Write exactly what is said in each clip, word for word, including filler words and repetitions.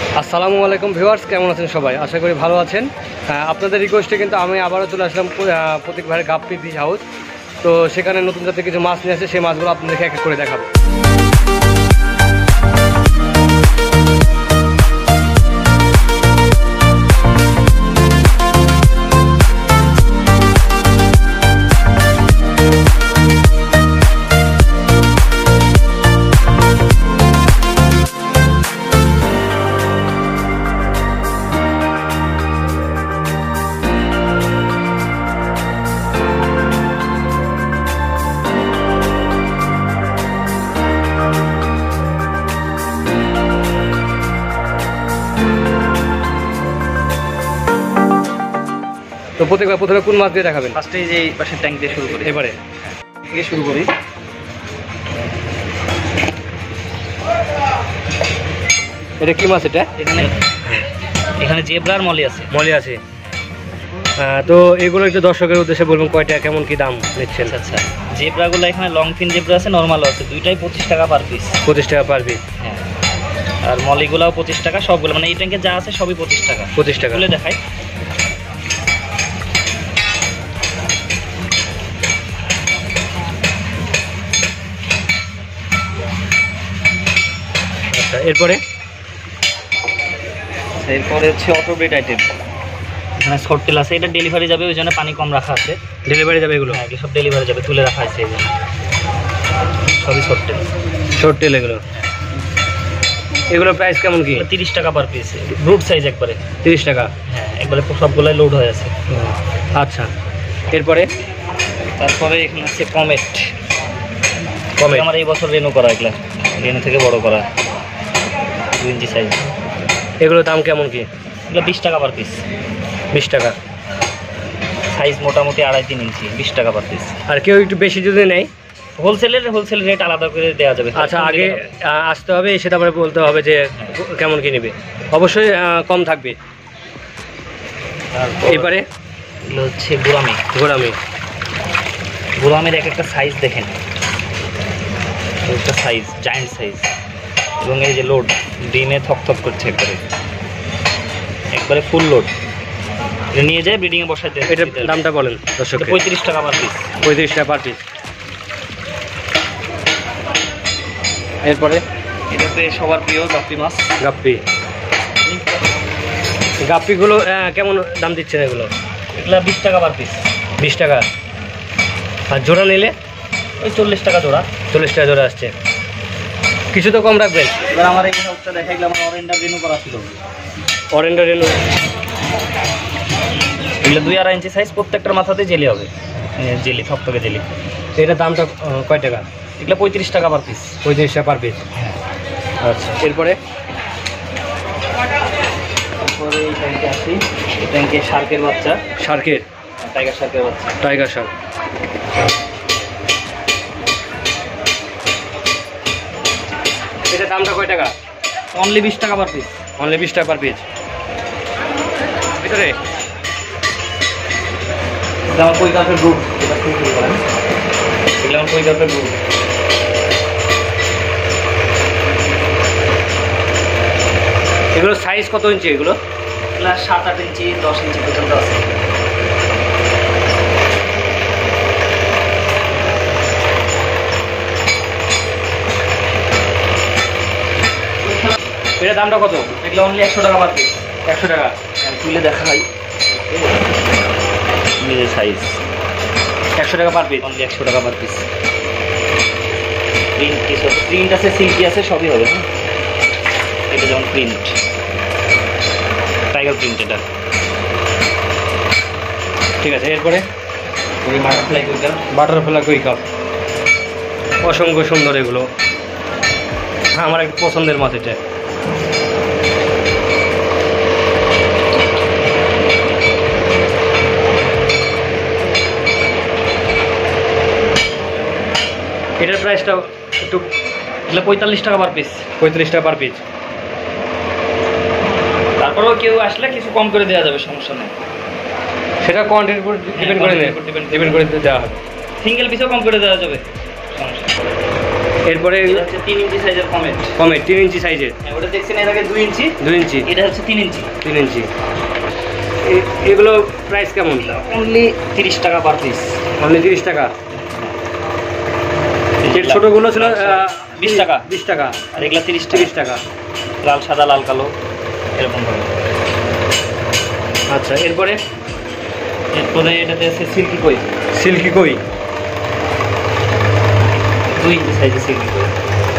আসসালামু আলাইকুম ভিউয়ার্স, কেমন আছেন সবাই? আশা করি ভালো আছেন। আপনাদের রিকোয়েস্টে কিন্তু আমি আবারও চলে আসলাম প্রতীক ভাইয়ের গাপ্পি ফিশ হাউস। তো সেখানে নতুন জাতের কিছু মাছ নিয়ে আসে, সেই মাছগুলো আপনাদেরকে এক এক করে দেখাবো। তো প্রত্যেক প্রথমে কোন মাছ দিয়ে দেখাবেন? ফার্স্টে যে এই পাশের ট্যাঙ্ক দিয়ে শুরু করি। এবারে থেকে শুরু করি। এটা কি মাছ? এটা এখানে এখানে জেব্রার মলি আছে। মলি আছে। তো এগুলো একটু দর্শকের উদ্দেশ্যে বলবেন, কয়টা কেমন কি দাম নিচ্ছেন? আচ্ছা, জেব্রাগুলো এখানে লং ফিন জেব্রা আছে, নর্মালও আছে, দুইটাই পঁচিশ টাকা পার পিস। পঁচিশ টাকা পার পিস। হ্যাঁ, আর মলিগুলাও পঁচিশ টাকা, সবগুলো মানে এই ট্যাঙ্কে যা আছে সবই পঁচিশ টাকা। পঁচিশ টাকা খুলে দেখাই। আচ্ছা, এরপরে এরপরে হচ্ছে অটোব্রেড আইটেম। এখানে শর্ট টেল আছে, এটা ডেলিভারি যাবে, ওই জন্য পানি কম রাখা আছে। ডেলিভারি যাবে এগুলো? হ্যাঁ, এগুলো সব ডেলিভারি যাবে, তুলে রাখা আছে এই জন্য। সবই শর্ট টেল। শর্ট টেল এগুলো। এগুলো প্রাইস কেমন কি? তিরিশ টাকা পার পিস, ব্রুড সাইজ একবারে। তিরিশ টাকা? হ্যাঁ, একবারে সবগুলাই লোড হয়ে আছে। আচ্ছা, এরপরে তারপরে এখানে আছে কমেট। কমেট আমার এই বছর রেনু করা, এগুলা রেনু থেকে বড় করা, দু ইঞ্চি সাইজ। এগুলোর দাম কেমন কি? এগুলো বিশ টাকা পার পিস। বিশ টাকা সাইজ মোটামুটি আড়াই তিন ইঞ্চি, বিশ টাকা পার পিস। আর কেউ একটু বেশি যদি নেয়, হোলসেলের হোলসেল রেট আলাদা করে দেওয়া যাবে। আচ্ছা, আগে আসতে হবে, সেটা পরে বলতে হবে যে কেমন কি নেবে। অবশ্যই কম থাকবে। এবারে এগুলো হচ্ছে গোরামি। গোরামি গোরামির এক একটা সাইজ দেখেন, একটা সাইজ জায়েন্ট সাইজ, এবং এই যে লোড ডিমে থকথক করছে একবারে, একবারে ফুল লোড। এটা নিয়ে যায় ব্রিডিংয়ে বসাতে। এটার দামটা বলেন দর্শক? পঁয়ত্রিশ টাকা পার পিস। পঁয়ত্রিশ টাকা পার পিস। এরপরে এটাতে সবার প্রিয় গাপ্পি মাছ। গাপ্পি। গাপ্পিগুলো কেমন দাম দিচ্ছেন এগুলো? এগুলো বিশ টাকা পার পিস। বিশ টাকা। আর জোড়া নিলে? ওই চল্লিশ টাকা জোড়া। চল্লিশ টাকা জোড়া আসছে। কিছু তো কম রাখবেন? এবার আমার এই হাউসটা দেখা গেলে আমার অরেন্ডার রেনু করা ছিল। অরেন্ডার রেনু এগুলো দুই আড়াই ইঞ্চি সাইজ, প্রত্যেকটার মাথাতে জেলি হবে, জেলি থকথকে জেলি। এটার দামটা কয় টাকা? এগুলো পঁয়ত্রিশ টাকা পার পিস। পঁয়ত্রিশ টাকা পার পিস। আচ্ছা, এরপরে তারপরে এই ট্যাঙ্কে আসি। এই ট্যাঙ্কে শার্কের বাচ্চা। শার্কের? টাইগার শার্কের বাচ্চা। Tiger shark. এটার দামটা কয় টাকা? অনলি বিশ টাকা পার পিস। অনলি বিশ টাকা পার পিস। ভিতরে আমার কই কাপের গ্রুপ, এটা শুরু করেন। এগুলো আমার কই কাপের গ্রুপ। এগুলো সাইজ কত ইঞ্চি? এগুলো এগুলো সাত আট ইঞ্চি দশ ইঞ্চি পর্যন্ত আছে। এটার দামটা কত? এগুলো অনলি একশো টাকা পার পিস। একশো টাকা। তুলে দেখাই নিজের সাইজ। একশো টাকা পার পিস। অনলি একশো টাকা পার পিস। প্রিন্ট কিছু প্রিন্ট আছে, সিল্কি আছে, সবই হবে। হ্যাঁ, এটা যেমন প্রিন্ট, টাইগার প্রিন্ট এটা। ঠিক আছে, এরপরে বাটারফ্লাই কুই কাপ। বাটারফ্লাই কুই কাপ অসংখ্য সুন্দর এগুলো। হ্যাঁ, আমার একটা পছন্দের মাছ এটা। এটার প্রাইসটা একটু? এগুলো পঁয়তাল্লিশ টাকা পার পিস। পঁয়ত্রিশ টাকা পার পিস। তারপরেও কেউ আসলে কিছু কম করে দেওয়া যাবে, সমস্যা নেই। সেটা কোয়ান্টিটির উপর ডিপেন্ড করে ডিপেন্ড করে দেওয়া হবে। সিঙ্গেল পিসও কম করে দেওয়া যাবে, সমস্যা। এরপরে এটা হচ্ছে তিন ইঞ্চি সাইজের কমেট। কমেট তিন ইঞ্চি সাইজের। হ্যাঁ, ওটা দেখছেন এর আগে দুই ইঞ্চি, দুই ইঞ্চি, এটা হচ্ছে তিন ইঞ্চি। তিন ইঞ্চি। এ- এগুলো প্রাইস কেমন? অনলি তিরিশ টাকা পার পিস। অনলি তিরিশ টাকা। যে ছোটোগুলো ছিল বিশ টাকা, বিশ টাকা, আর এগুলা তিরিশ টাকা। তিরিশ টাকা। লাল সাদা লাল কালো এরকম ভাবে। আচ্ছা, এরপরে এরপরে এটাতে আছে সিল্কি কই, সিল্কি কই, দুই ইঞ্চি সাইজের সিল্কি কই।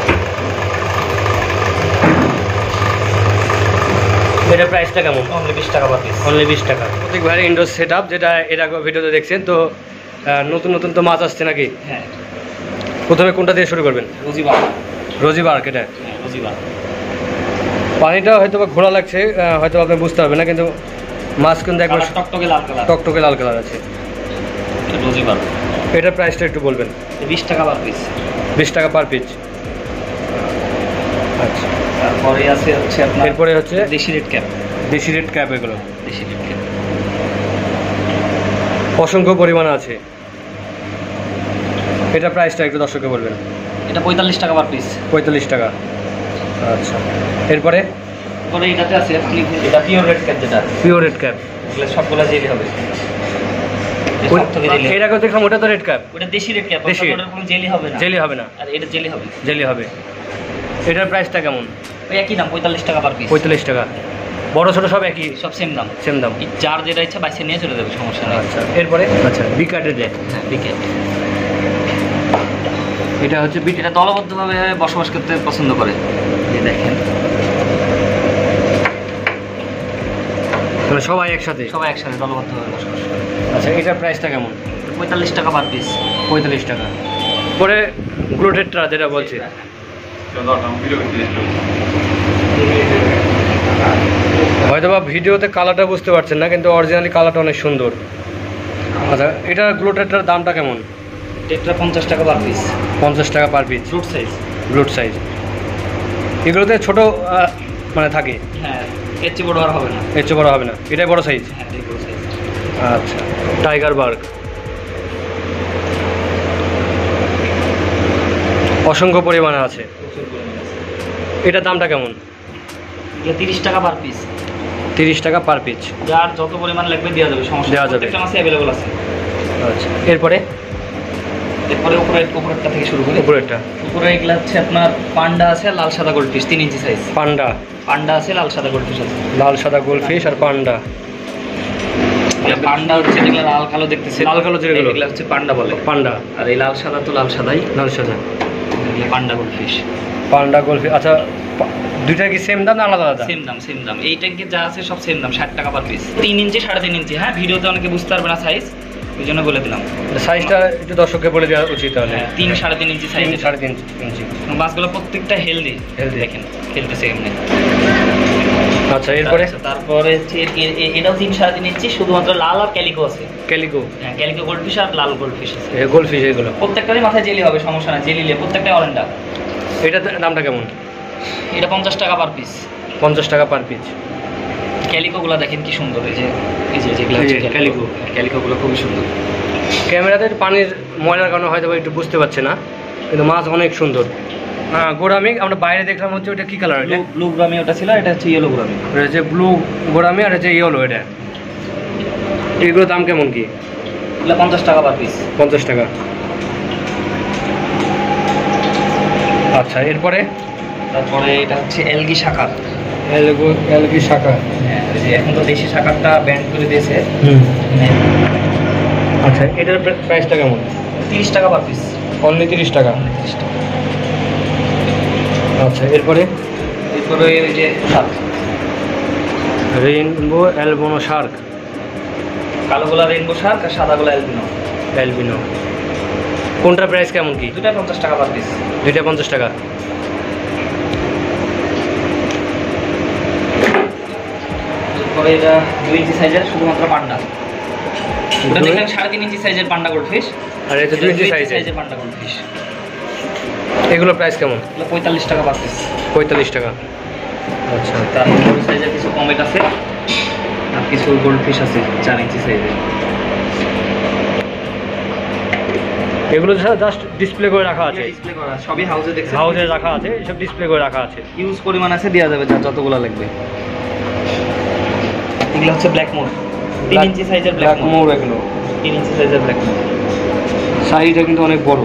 এটা প্রাইসটা কেমন? অনলি বিশ টাকা পার পিস। অনলি বিশ টাকা। প্রত্যেক ভাইয়ের ইনডোর সেট আপ, যেটা এর আগে ভিডিওতে দেখছেন। তো আহ, নতুন নতুন তো মাছ আসছে নাকি? হ্যাঁ, প্রথমে কোনটা দিয়ে শুরু করবেন? রুজিবার। Rosy barb. এটা হ্যাঁ, রুজিবার। পানিটা হয়তো বা ঘোলা লাগছে, আহ, হয়তো আপনি বুঝতে পারবেন না, কিন্তু মাছ কিন্তু একবার কালার টকটকে লাল কালার। টকটকে লাল কালার আছে। এটা রুজিবার। এটার প্রাইসটা একটু বলবেন। বিশ টাকা পার পিস। বিশ টাকা পার পিস। আচ্ছা, তারপরে আছে হচ্ছে আপনার এরপরে হচ্ছে দেশি রেড ক্যাপ। দেশি রেড ক্যাপ। এগুলো দেশি রেড ক্যাপ অসংখ্য পরিমাণে আছে। এটা প্রাইসটা একটু দর্শককে বলবেন। এটা পঁয়তাল্লিশ টাকা পার পিস। পঁয়তাল্লিশ টাকা। আচ্ছা, এরপরে পরে এটাতে আছে আপনি এটা পিওর রেড ক্যাপ, যেটা পিওর রেড ক্যাপ। এগুলো সবগুলো জেলি হবে। এর আগে দেখলাম ওটা তো রেড ক্যাপ। ওটা দেশি রেড ক্যাপ, দেশি। ওটার কোনো জেলি হবে না। জেলি হবে না, আর এটা জেলি হবে। জেলি হবে। এটার প্রাইসটা কেমন? ওই একই দাম, পঁয়তাল্লিশ টাকা পার পিস। পঁয়তাল্লিশ টাকা। বড় ছোটো সব একই, সব সেম দাম। সেম দাম। যার যেটা ইচ্ছা বাইসে নিয়ে চলে যাবে, সমস্যা নেই। আচ্ছা, এরপরে আচ্ছা বিকাটের যে হ্যাঁ, বিকেট। এটা হচ্ছে বিট। এটা দলবদ্ধভাবে বসবাস করতে পছন্দ করে। এই দেখেন, মানে সবাই একসাথে। সবাই একসাথে দলবদ্ধভাবে বসবাস করে। আচ্ছা, এটার প্রাইসটা কেমন? পঁয়তাল্লিশ টাকা পার পিস। পঁয়তাল্লিশ টাকা। পরে গ্লুটেটটা যেটা বলছে, হয়তো বা ভিডিওতে কালারটা বুঝতে পারছেন না, কিন্তু অরিজিনালি কালারটা অনেক সুন্দর। আচ্ছা, এটা গ্লুটেটটার দামটা কেমন? এটা পঞ্চাশ টাকা পার পিস। পঞ্চাশ টাকা পার পিস। Fruit size. গ্লুট সাইজ। এগুলোতে ছোটো আহ, মানে থাকে। হ্যাঁ, এর চেয়ে বড় আর হবে না। এর চেয়ে বড়ো হবে না, এটাই বড় সাইজ। হ্যাঁ, এটাই বড় সাইজ। আচ্ছা, টাইগার বার্গ। অসংখ্য পরিমাণে আছে। প্রচুর পরিমাণে আছে। এটার দামটা কেমন? এটা তিরিশ টাকা পার পিস। তিরিশ টাকা পার পিস। যার যত পরিমাণ লাগবে দেওয়া যাবে, সমস্যা নেই। দেওয়া যাবে। প্রত্যেকটা মাছে অ্যাভেলেবল আছে। আচ্ছা, এরপরে এরপরে উপরে উপরেরটা থেকে শুরু করি। উপরেরটা উপরে এগুলো হচ্ছে আপনার পান্ডা আছে, লাল সাদা গোল্ড ফিশ, তিন ইঞ্চি সাইজ। পান্ডা। পান্ডা আছে, লাল সাদা গোল্ড ফিশ আছে। লাল সাদা গোলফিশ আর পান্ডা। এটা পান্ডা হচ্ছে যেগুলো লাল কালো দেখতেছে, লাল কালো যেগুলো, এগুলো হচ্ছে পান্ডা বলে। পান্ডা। আর এই লাল সাদা তো লাল সাদাই, লাল সাদা এগুলো panda goldfish. Panda goldfish. আচ্ছা, পা- দুইটা কি সেম দাম না আলাদা আলাদা? সেম দাম, সেম দাম। এই ট্যাঙ্কে যা আছে সব সেম দাম, ষাট টাকা পার পিস। তিন ইঞ্চি সাড়ে তিন ইঞ্চি। হ্যাঁ, ভিডিওতে অনেকে বুঝতে পারবে না সাইজ, ওই জন্য বলে দিলাম। সাইজটা একটু দর্শককে বলে দেওয়া উচিত তাহলে। হ্যাঁ, তিন সাড়ে তিন ইঞ্চি সাইজ। তিন সাড়ে তিন ইঞ্চি। মাছগুলো প্রত্যেকটা হেলদি। Healthy। দেখেন খেলতেছে এমনি। আচ্ছা, এরপরে আচ্ছা, তারপরে হচ্ছে এ- এ- এ- এটাও তিন সাড়ে তিন ইঞ্চি, শুধুমাত্র লাল আর ক্যালিকো আছে। ক্যালিকো। হ্যাঁ, ক্যালিকো গোল্ড ফিশ আর লাল গোল্ড ফিশ আছে। গোলফিশ এগুলো। প্রত্যেকটারই মাথায় জেলি হবে, সমস্যা না। জেলি নিয়ে প্রত্যেকটাই অরেন্ডা। এটার দামটা কেমন? এটা পঞ্চাশ টাকা পার পিস। পঞ্চাশ টাকা পার পিস। ক্যালিকোগুলো দেখেন কি সুন্দর। এই যে এই যে যেগুলো এই যে হচ্ছে ক্যালিকো। ক্যালিকো, ক্যালিকোগুলো খুবই সুন্দর। ক্যামেরাতে পানির ময়লার কারণে হয়তো বা একটু বুঝতে পারছে না, কিন্তু মাছ অনেক সুন্দর। হ্যাঁ, গোরামি আমরা বাইরে দেখলাম হচ্ছে ওটা কি কালার? এটা ব্লু গ্রামি ওটা ছিল, এটা হচ্ছে ইয়েলো গ্রামি। ওটা হচ্ছে ব্লু গোরামি আর হচ্ছে ইয়েলো। এটা এগুলোর দাম কেমন কি? এগুলো পঞ্চাশ টাকা পার পিস। পঞ্চাশ টাকা। আচ্ছা, এরপরে তারপরে এটা হচ্ছে এলগি শাকার। এলগো এলগি শাখা। হ্যাঁ, এই যে এখন তো দেশি শাকারটা ব্যান্ড করে দিয়েছে। হুম। মানে আচ্ছা, এটার প্রাইসটা কেমন? তিরিশ টাকা পার পিস। অনলি তিরিশ টাকা। তিরিশ টাকা। আচ্ছা, এরপরে এরপরে ওই যে শাক, রেইনবো অ্যালবিনো শার্ক। কালোগুলা রেইনবো শার্ক আর সাদাগুলা অ্যালবিনো। অ্যালবিনো কোনটার প্রাইস কেমন কি? দুটা পঞ্চাশ টাকা পার পিস। দুইটা পঞ্চাশ টাকা। এরপরে এটা দুই ইঞ্চি সাইজের শুধুমাত্র পান্ডা। ওটা দেখলেন সাড়ে তিন ইঞ্চি সাইজের পান্ডা গোল্ড ফিশ, আর এটা দুই ইঞ্চি সাইজের। সাইজের পান্ডা গোল্ড ফিশ। এগুলোর প্রাইস কেমন? এগুলো পঁয়তাল্লিশ টাকা পার পিস। পঁয়তাল্লিশ টাকা। আচ্ছা, তার বড় সাইজের কিছু কমেট আছে আর কিছু গোল্ড ফিশ আছে চার ইঞ্চি সাইজের। এগুলো জাস্ট ডিসপ্লে করে রাখা আছে, ডিসপ্লে করা সবই হাউসে দেখছেন, হাউসে রাখা আছে, এসব ডিসপ্লে করে রাখা আছে। ইউজ পরিমাণ আছে, দেওয়া যাবে যা যতগুলো লাগবে। এগুলো হচ্ছে ব্ল্যাক মোড, তিন ইঞ্চি সাইজের ব্ল্যাক মোড, এগুলো তিন ইঞ্চি সাইজের ব্ল্যাক মোড। সাইজটা কিন্তু অনেক বড়।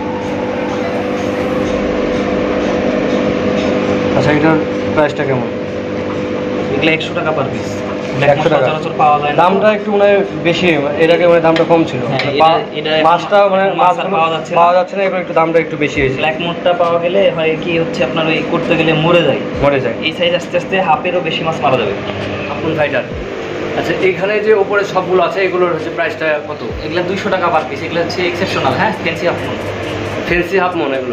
আচ্ছা এটার প্রাইসটা কেমন? এগুলো একশো টাকা পার পিস। একশো টাকা সচরাচর পাওয়া যায় না, দামটা একটু মানে বেশি, এর আগে মানে দামটা কম ছিল, হ্যাঁ, পা- এটা- এটা মাছটা মানে এখন মাছ মাছ আর পাওয়া যাচ্ছে না। পাওয়া যাচ্ছে না, এবার একটু দামটা একটু বেশি হয়েছে, ব্ল্যাক মোডটা পাওয়া গেলে হয় কি হচ্ছে আপনার ওই করতে গেলে মরে যায়, মরে যায় এই সাইজ আস্তে আস্তে হাফেরও বেশি মাছ মারা যাবে। আপন ফাইটার। আচ্ছা এখানে যে উপরে সবগুলো আছে এগুলোর হচ্ছে প্রাইসটা কত? এগুলো দুইশো টাকা পার পিস, এগুলো হচ্ছে এক্সেপশনাল, হ্যাঁ fancy half moon, fancy half moon এগুলো।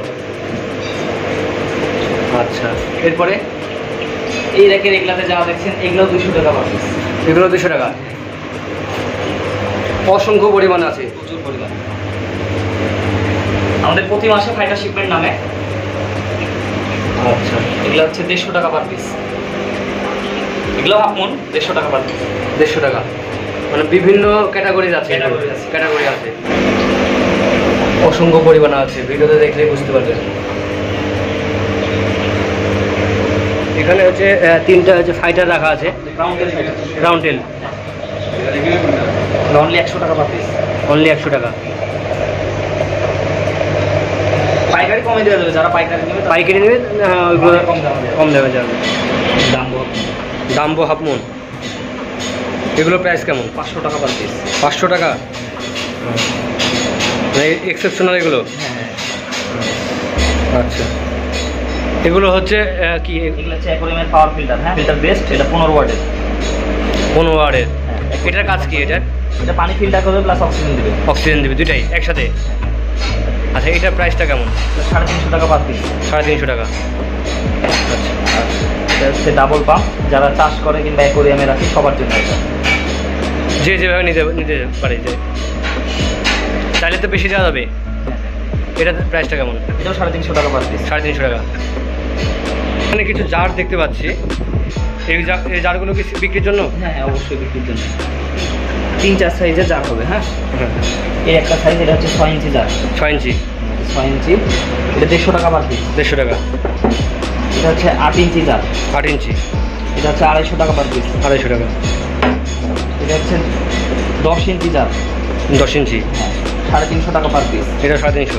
আচ্ছা এরপরে এই র্যাকের এগুলাতে যা দেখছেন এগুলো দুইশো টাকা পার পিস, এগুলো দুশো টাকা, অসংখ্য পরিমাণে আছে, প্রচুর পরিমাণ। আমাদের প্রতি মাসে ফাইটার শিপমেন্ট নামে। আচ্ছা এগুলো হচ্ছে দেড়শো টাকা পার পিস, এগুলো হাফ মোড দেড়শো টাকা পার পিস। দেড়শো টাকা, মানে বিভিন্ন ক্যাটাগরিজ আছে, Category আছে। ক্যাটাগরি আছে, অসংখ্য পরিমাণে আছে, ভিডিওতে দেখলে বুঝতে পারবেন। এখানে হচ্ছে আহ, তিনটা হচ্ছে ফাইটার রাখা আছে, রাউন্ডের ফাইটার রাউন্ড টেল, অনলি একশো টাকা পার পিস। অনলি একশো টাকা। পাইকারি কমে দেওয়া যাবে, যারা পাইকারি নেবে তারা পাইকারি নেবেন ওইগুলো কম দামে দেওয়া কম দামে যাবে। দাম বল দাম্বো হাফ মুন, এগুলো প্রাইস কেমন? পাঁচশো টাকা পার পিস। পাঁচশো টাকা, মানে এক্সেপশনাল এগুলো। হ্যাঁ, আচ্ছা এগুলো হচ্ছে আহ, কি এগুলো হচ্ছে অ্যাকোয়ারিয়ামের পাওয়ার ফিল্টার, হ্যাঁ ফিল্টার বেস্ট, এটা পনেরো ওয়াটের। পনেরো ওয়ার্ডের, হ্যাঁ, এটার কাজ কি? এটার এটা পানি ফিল্টার করবে প্লাস অক্সিজেন দেবে। অক্সিজেন দেবে দুইটাই একসাথে। আচ্ছা এটার প্রাইসটা কেমন? সাড়ে তিনশো টাকা পার পিস। সাড়ে তিনশো টাকা। আচ্ছা এটা হচ্ছে ডাবল পাম্প, যারা চাষ করে কিংবা অ্যাকোয়ারিয়ামে রাখে সবার জন্য এটা। যে যেভাবে নিতে নিতে পারে, যে চাইলে তো বেশি দেওয়া যাবে। এটার প্রাইসটা কেমন? এটাও সাড়ে তিনশো টাকা পার পিস। সাড়ে তিনশো টাকা। এখানে কিছু জার দেখতে পাচ্ছি, এই জার এই জারগুলো কি বিক্রির জন্য? হ্যাঁ হ্যাঁ অবশ্যই বিক্রির জন্য। তিন চার সাইজের জার হবে, হ্যাঁ হ্যাঁ এই একটা সাইজ, এটা হচ্ছে ছয় ইঞ্চি জার, ছয় ইঞ্চি, ছয় ইঞ্চি এটা দেড়শো টাকা পার পিস। দেড়শো টাকা। এটা হচ্ছে আট ইঞ্চি জার, আট ইঞ্চি, এটা হচ্ছে আড়াইশো টাকা পার পিস। আড়াইশো টাকা। এটা হচ্ছে দশ ইঞ্চি জার, দশ ইঞ্চি, হ্যাঁ সাড়ে তিনশো টাকা পার পিস। এটা সাড়ে তিনশো।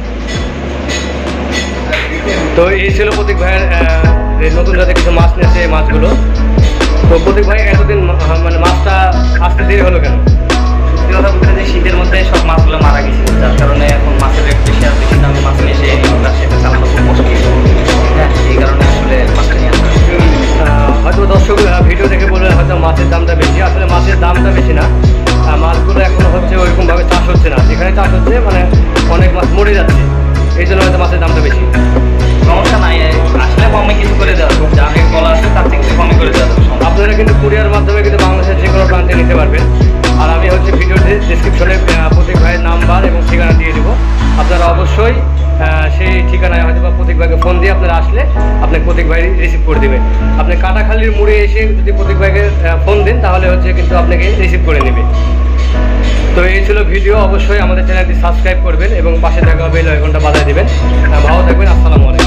তো এই ছিল প্রতীক ভাইয়ের আহ, এই নতুন জাতের কিছু মাছ নিয়েছে, এই মাছগুলো। তো প্রতীক ভাই এতদিন মা- মানে মাছটা আসতে দেরি হলো কেন? সত্যি কথা বলতে যে শীতের মধ্যে সব মাছগুলো মারা গেছিল, যার কারণে এখন মাছের রেট বেশি, আর বেশি দামে মাছ নিয়ে এসে এগুলো সেটা চালানো খুব মুশকিল, হ্যাঁ এই কারণে আসলে মাছটা নিয়ে আসা। আহ, হয়তো দর্শক আহ, ভিডিও দেখে বলে হয়তো মাছের দামটা বেশি, আসলে মাছের দামটা বেশি না, আহ, মাছগুলো এখনো হচ্ছে ওইরকমভাবে চাষ হচ্ছে না, যেখানে চাষ হচ্ছে মানে অনেক মাছ মরে যাচ্ছে, এই জন্য হয়তো মাছের দামটা বেশি। সমস্যা নাই, আসলে কমে কিছু করে দেওয়া যাবে, যা অনেক বলা আছে তার থেকে কমে করে দেওয়া যাবে। আপনারা কিন্তু কুরিয়ার মাধ্যমে কিন্তু বাংলাদেশের যে কোনো প্রান্তে নিতে পারবেন। আর আমি হচ্ছে ভিডিওর ডিসক্রিপশনে প্রতীক ভাইয়ের নাম্বার এবং ঠিকানা দিয়ে দেবো, আপনারা অবশ্যই আহ, সেই ঠিকানায় হয়তো বা প্রতীক ভাইকে ফোন দিয়ে আপনারা আসলে আপনাকে প্রতীক ভাই রিসিভ করে দেবে। আপনি কাটাখালির মোড়ে এসে যদি প্রতীক ভাইকে ফোন দেন তাহলে হচ্ছে কিন্তু আপনাকে রিসিভ করে নেবে। তো এই ছিল ভিডিও, অবশ্যই আমাদের চ্যানেলটি সাবস্ক্রাইব করবেন এবং পাশে থাকা বেল আইকনটা বাজায় দেবেন। ভালো থাকবেন, আসসালামু আলাইকুম।